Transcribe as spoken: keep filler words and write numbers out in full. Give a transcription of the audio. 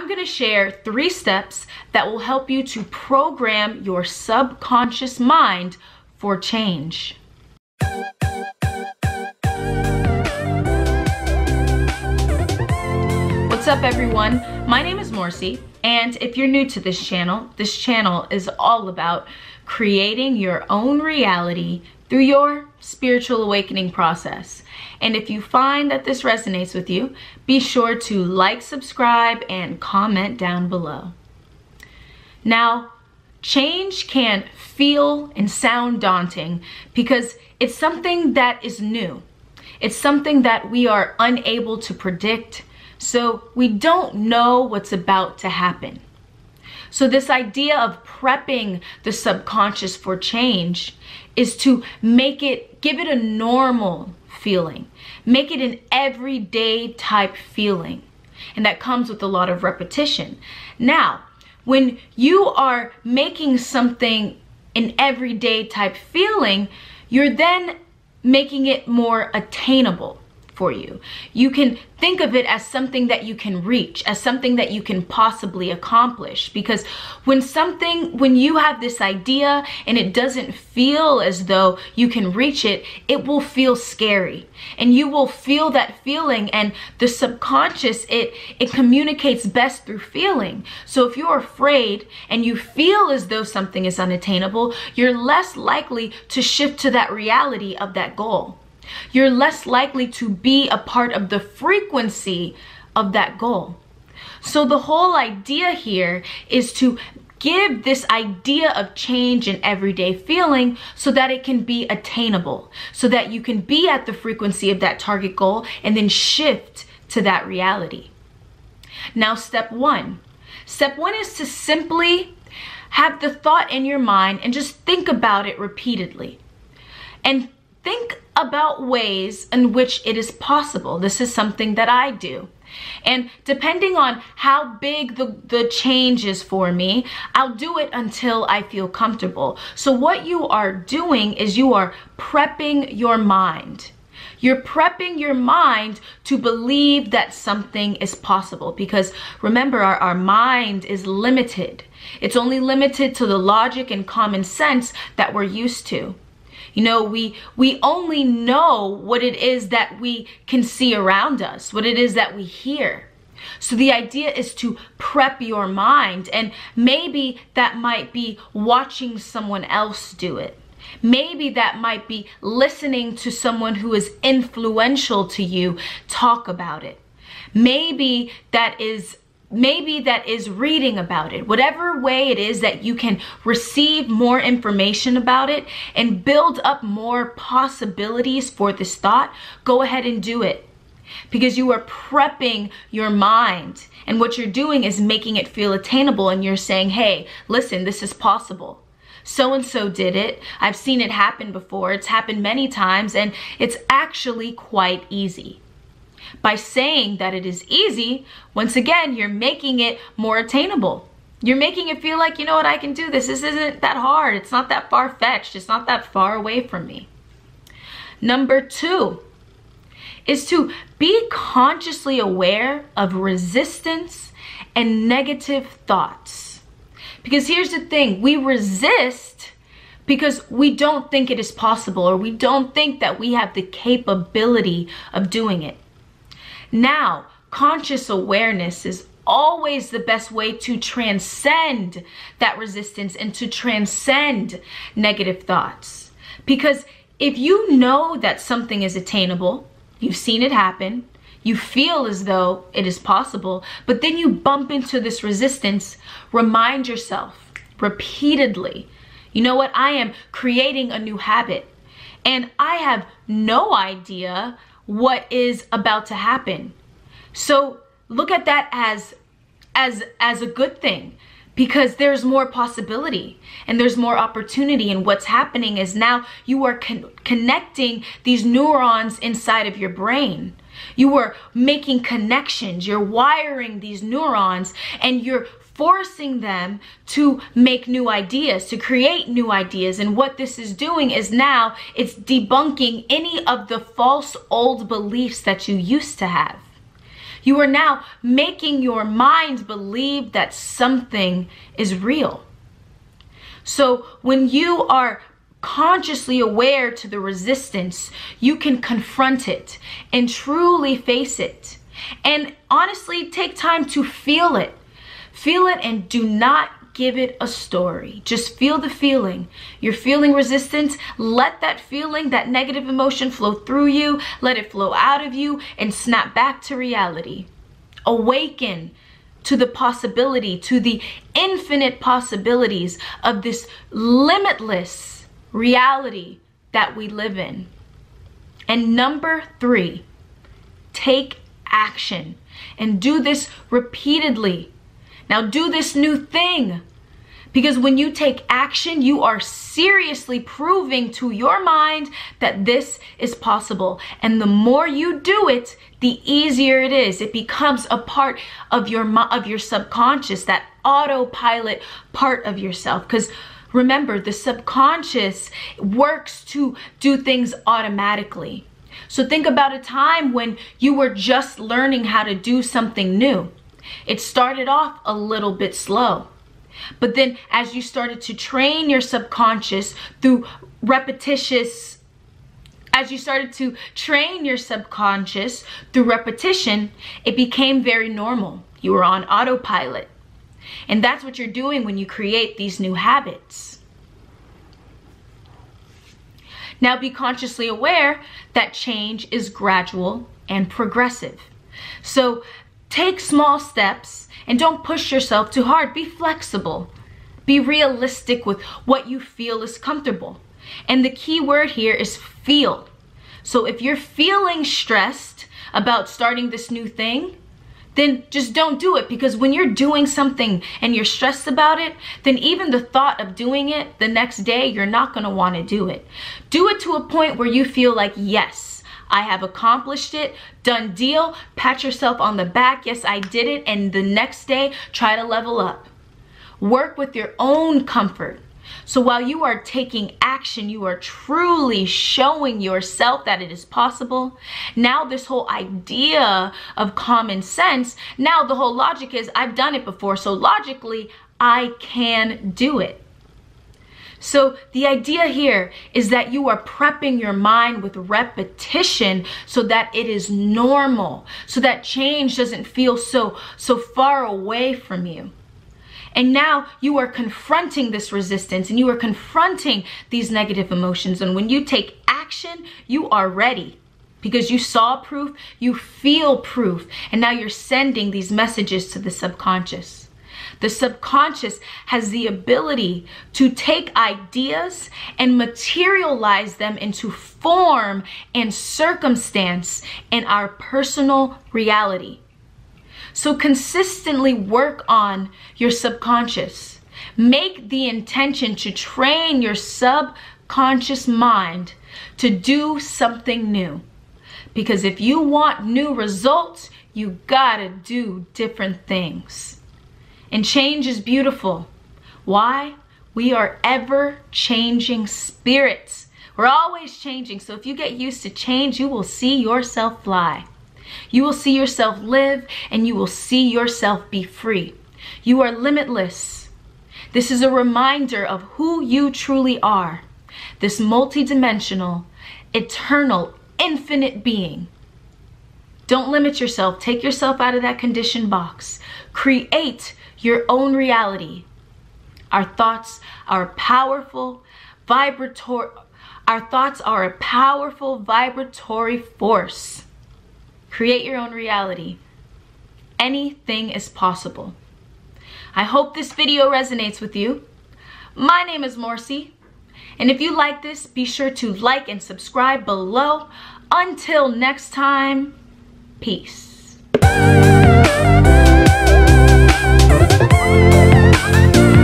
I'm gonna share three steps that will help you to program your subconscious mind for change. What's up, everyone? My name is Morcie, and if you're new to this channel, this channel is all about creating your own reality through your spiritual awakening process. And if you find that this resonates with you, be sure to like, subscribe, and comment down below. Now, change can feel and sound daunting because it's something that is new. It's something that we are unable to predict, so we don't know what's about to happen. So this idea of prepping the subconscious for change is to make it, give it a normal feeling. Make it an everyday type feeling. And that comes with a lot of repetition. Now, when you are making something an everyday type feeling, you're then making it more attainable for you. You can think of it as something that you can reach, as something that you can possibly accomplish. Because when something, when you have this idea and it doesn't feel as though you can reach it, it will feel scary. And you will feel that feeling, and the subconscious, it, it communicates best through feeling. So if you're afraid and you feel as though something is unattainable, you're less likely to shift to that reality of that goal. You're less likely to be a part of the frequency of that goal. So the whole idea here is to give this idea of change an everyday feeling so that it can be attainable, so that you can be at the frequency of that target goal and then shift to that reality. Now, step one. Step one is to simply have the thought in your mind and just think about it repeatedly. And think about ways in which it is possible. This is something that I do. And depending on how big the, the change is for me, I'll do it until I feel comfortable. So what you are doing is you are prepping your mind. You're prepping your mind to believe that something is possible, because remember, our, our mind is limited. It's only limited to the logic and common sense that we're used to. You know, we we only know what it is that we can see around us, what it is that we hear. So the idea is to prep your mind, and maybe that might be watching someone else do it. Maybe that might be listening to someone who is influential to you talk about it. Maybe that is Maybe that is reading about it. Whatever way it is that you can receive more information about it and build up more possibilities for this thought, go ahead and do it. Because you are prepping your mind. And what you're doing is making it feel attainable, and you're saying, hey, listen, this is possible. So-and-so did it. I've seen it happen before. It's happened many times, and it's actually quite easy. By saying that it is easy, once again, you're making it more attainable. You're making it feel like, you know what, I can do this. This isn't that hard. It's not that far-fetched. It's not that far away from me. Number two is to be consciously aware of resistance and negative thoughts. Because here's the thing, we resist because we don't think it is possible, or we don't think that we have the capability of doing it. Now, conscious awareness is always the best way to transcend that resistance and to transcend negative thoughts. Because if you know that something is attainable, you've seen it happen, you feel as though it is possible, but then you bump into this resistance, remind yourself repeatedly, you know what, I am creating a new habit, and I have no idea what is about to happen. So look at that as as as a good thing, because there's more possibility and there's more opportunity. And what's happening is now you are con connecting these neurons inside of your brain. You are making connections, you're wiring these neurons, and you're forcing them to make new ideas, to create new ideas. And what this is doing is now it's debunking any of the false old beliefs that you used to have. You are now making your mind believe that something is real. So when you are consciously aware to the resistance, you can confront it and truly face it. And honestly, take time to feel it. Feel it and do not give it a story. Just feel the feeling. You're feeling resistance. Let that feeling, that negative emotion flow through you. Let it flow out of you and snap back to reality. Awaken to the possibility, to the infinite possibilities of this limitless reality that we live in. And number three, take action and do this repeatedly. Now do this new thing, because when you take action, you are seriously proving to your mind that this is possible. And the more you do it, the easier it is. It becomes a part of your of your subconscious, that autopilot part of yourself. Because remember, the subconscious works to do things automatically. So think about a time when you were just learning how to do something new. It started off a little bit slow, but then as you started to train your subconscious through repetitious, as you started to train your subconscious through repetition, it became very normal. You were on autopilot. And that's what you're doing when you create these new habits. Now be consciously aware that change is gradual and progressive. So take small steps and don't push yourself too hard. Be flexible. Be realistic with what you feel is comfortable. And the key word here is feel. So if you're feeling stressed about starting this new thing, then just don't do it. Because when you're doing something and you're stressed about it, then even the thought of doing it the next day, you're not going to want to do it. Do it to a point where you feel like, yes, I have accomplished it, done deal, pat yourself on the back, yes, I did it, and the next day, try to level up. Work with your own comfort. So while you are taking action, you are truly showing yourself that it is possible. Now this whole idea of common sense, now the whole logic is, I've done it before, so logically, I can do it. So the idea here is that you are prepping your mind with repetition so that it is normal, so that change doesn't feel so, so far away from you. And now you are confronting this resistance and you are confronting these negative emotions. And when you take action, you are ready because you saw proof, you feel proof, and now you're sending these messages to the subconscious. The subconscious has the ability to take ideas and materialize them into form and circumstance in our personal reality. So consistently work on your subconscious. Make the intention to train your subconscious mind to do something new. Because if you want new results, you gotta do different things. And change is beautiful. Why? We are ever changing spirits. We're always changing. So if you get used to change, you will see yourself fly. You will see yourself live and you will see yourself be free. You are limitless. This is a reminder of who you truly are. This multidimensional, eternal, infinite being. Don't limit yourself. Take yourself out of that conditioned box. Create your own reality. Our thoughts are powerful, vibratory. Our thoughts are a powerful vibratory force. Create your own reality. Anything is possible. I hope this video resonates with you. My name is Morcie, and if you like this, be sure to like and subscribe below. Until next time, peace.